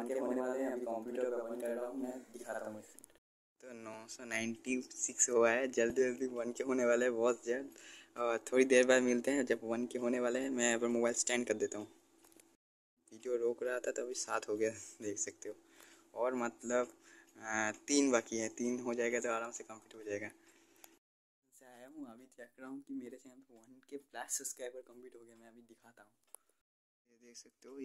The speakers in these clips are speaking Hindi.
1 के होने वाले हैं। अभी कंप्यूटर पे ओपन कर रहा हूँ, मैं दिखाता हूँ इसे। तो 996 हुआ है, जल्दी जल्दी 1 के होने वाले हैं, बहुत जल्द। और थोड़ी देर बाद मिलते हैं जब 1 के होने वाले हैं। मैं यहाँ पर मोबाइल स्टैंड कर देता हूँ। वीडियो रोक रहा था तो अभी 7 हो गया, देख सकते हो। और मतलब 3 बाकी है, 3 हो जाएगा तो आराम से कंप्लीट हो जाएगा। से आया हूँ, अभी चेक रहा हूँ कि मेरे चैनल पर 1 के प्लस सब्सक्राइबर कंप्लीट हो गया। मैं अभी दिखाता हूँ, ये देख सकते हो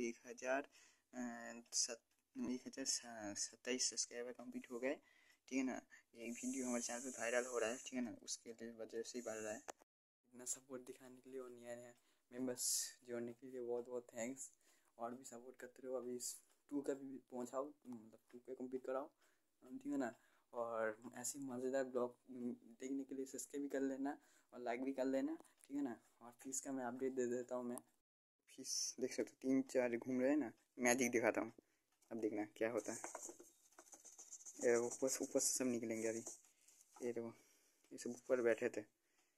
1027 सब्सक्राइबर कंप्लीट हो गए, ठीक है ना। ये वीडियो हमारे चैनल पे वायरल हो रहा है, ठीक है ना, उसके वजह से ही बढ़ रहा है। इतना सपोर्ट दिखाने के लिए और नया नया मेंबर्स जोड़ने के लिए बहुत बहुत थैंक्स। और भी सपोर्ट करते रहो। अभी 2 का भी पहुँचाओ, मतलब 2 का कंप्लीट कराओ, ठीक है ना। और ऐसी मज़ेदार ब्लॉग देखने के लिए सब्सक्राइब भी कर लेना और लाइक भी कर लेना, ठीक है ना। और फीस का मैं अपडेट दे देता हूँ। मैं फीस देख सकते हो, 3-4 घूम रहे हैं ना। मैजिक दिखाता हूँ, अब देखना क्या होता है। ये ऊपर ऊपर से सब निकलेंगे अभी। ये देखो, ये सब ऊपर बैठे थे।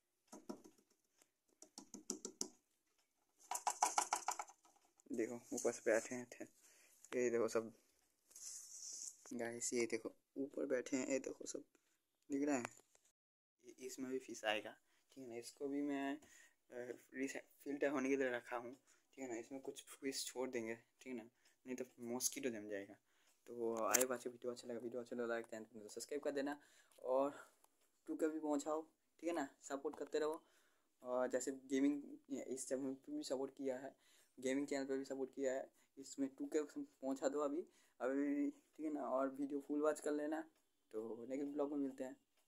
देखो ऊपर से बैठे हैं थे, ये देखो सब गाइस, ये देखो ऊपर बैठे हैं, ये देखो सब दिख रहा है। इसमें भी फिश आएगा, ठीक है ना। इसको भी मैं फिल्टर होने के लिए रखा हूँ, ठीक है ना। इसमें कुछ फिश छोड़ देंगे, ठीक है ना, नहीं तो मॉस्किटो जम जाएगा। तो आए बाकी वीडियो अच्छा लगा, वीडियो अच्छा लगा लाइक चैनल तो सब्सक्राइब कर देना। और 2 का भी पहुँचाओ, ठीक है ना, सपोर्ट करते रहो। और जैसे गेमिंग इस चैनल पर भी सपोर्ट किया है, गेमिंग चैनल पर भी सपोर्ट किया है, इसमें 2 के पहुँचा दो अभी अभी, ठीक है ना। और वीडियो फुल वॉच कर लेना। तो नेक्स्ट ब्लॉग में मिलते हैं।